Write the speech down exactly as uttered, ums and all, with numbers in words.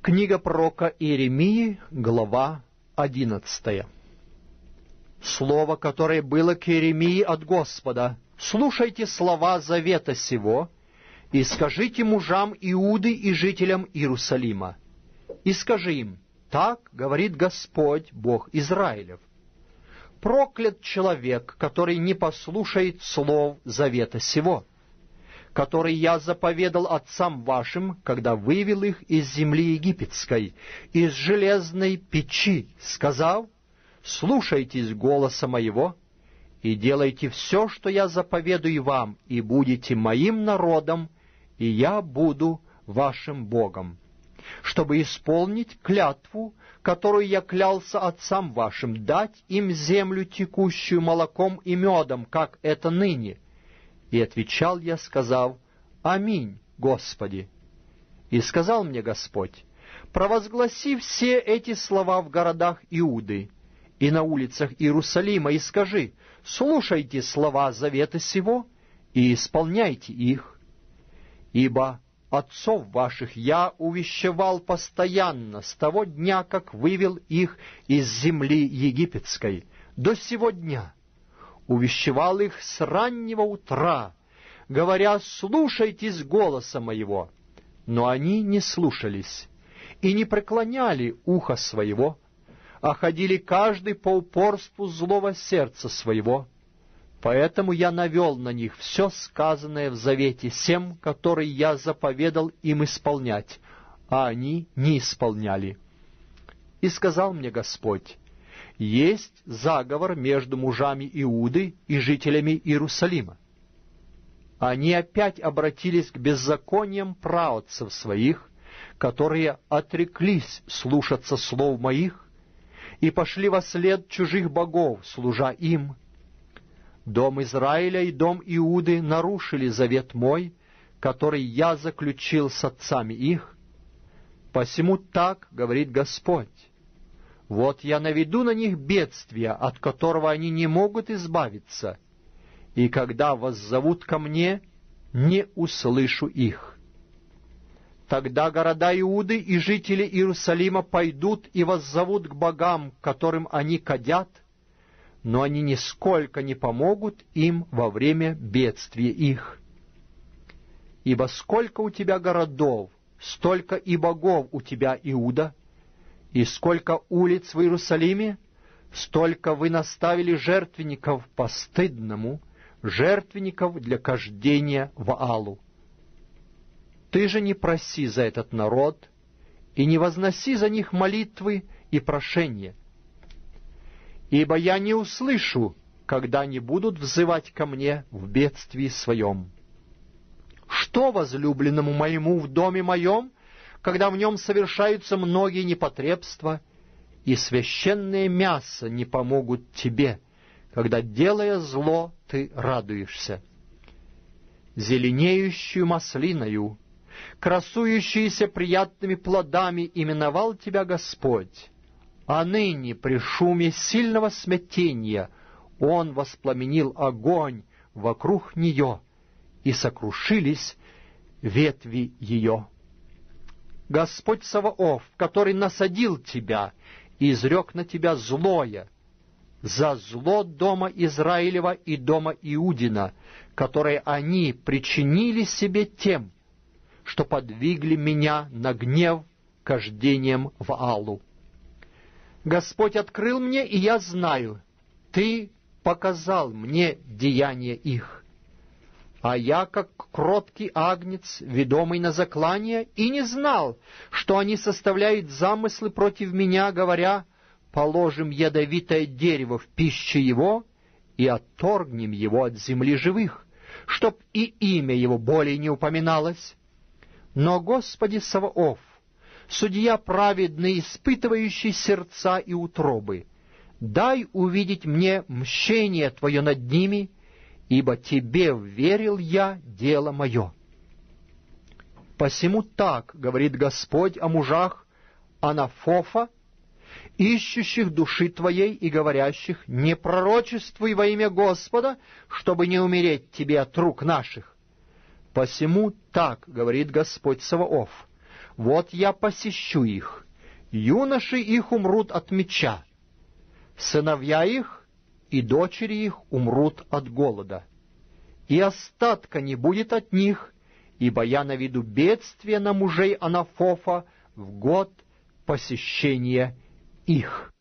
Книга пророка Иеремии, глава одиннадцатая. Слово, которое было к Иеремии от Господа: «Слушайте слова завета сего, и скажите мужам Иуды и жителям Иерусалима, и скажи им: так говорит Господь, Бог Израилев: проклят человек, который не послушает слов завета сего, который я заповедал отцам вашим, когда вывел их из земли египетской, из железной печи, сказав: слушайтесь голоса моего и делайте все, что я заповедую вам, и будете моим народом, и я буду вашим Богом, чтобы исполнить клятву, которую я клялся отцам вашим, дать им землю, текущую молоком и медом, как это ныне». И отвечал я, сказав: «Аминь, Господи». И сказал мне Господь: «Провозгласи все эти слова в городах Иуды и на улицах Иерусалима, и скажи: слушайте слова завета сего и исполняйте их. Ибо отцов ваших я увещевал постоянно с того дня, как вывел их из земли египетской, до сего дня. Увещевал их с раннего утра, говоря: слушайтесь голоса моего. Но они не слушались и не преклоняли уха своего, а ходили каждый по упорству злого сердца своего. Поэтому я навел на них все сказанное в завете сем, который я заповедал им исполнять, а они не исполняли. И сказал мне Господь: есть заговор между мужами Иуды и жителями Иерусалима. Они опять обратились к беззакониям праотцев своих, которые отреклись слушаться слов моих, и пошли во след чужих богов, служа им. Дом Израиля и дом Иуды нарушили завет мой, который я заключил с отцами их. Посему так говорит Господь: вот я наведу на них бедствие, от которого они не могут избавиться, и когда воззовут ко мне, не услышу их. Тогда города Иуды и жители Иерусалима пойдут и воззовут к богам, которым они кадят, но они нисколько не помогут им во время бедствия их. Ибо сколько у тебя городов, столько и богов у тебя, Иуда, и сколько улиц в Иерусалиме, столько вы наставили жертвенников постыдному, жертвенников для кождения Ваалу. Ты же не проси за этот народ, и не возноси за них молитвы и прошения, ибо я не услышу, когда они будут взывать ко мне в бедствии своем. Что возлюбленному моему в доме моем, когда в нем совершаются многие непотребства, и священное мясо не помогут тебе, когда, делая зло, ты радуешься? Зеленеющую маслиною, красующуюся приятными плодами, именовал тебя Господь, а ныне при шуме сильного смятения Он воспламенил огонь вокруг нее, и сокрушились ветви ее. Господь Саваоф, который насадил тебя и изрек на тебя злое, за зло дома Израилева и дома Иудина, которое они причинили себе тем, что подвигли меня на гнев кождением Ваалу. Господь открыл мне, и я знаю, Ты показал мне деяния их. А я, как кроткий агнец, ведомый на заклание, и не знал, что они составляют замыслы против меня, говоря: положим ядовитое дерево в пищу его и отторгнем его от земли живых, чтоб и имя его более не упоминалось. Но, Господи Саваоф, судья праведный, испытывающий сердца и утробы, дай увидеть мне мщение Твое над ними, ибо Тебе верил я дело мое. Посему так говорит Господь о мужах Анафофа, ищущих души Твоей и говорящих: не пророчествуй во имя Господа, чтобы не умереть Тебе от рук наших. Посему так говорит Господь Саваоф: Вот я посещу их, юноши их умрут от меча, сыновья их и дочери их умрут от голода, и остатка не будет от них, ибо я наведу бедствие на мужей Анафофа в год посещения их».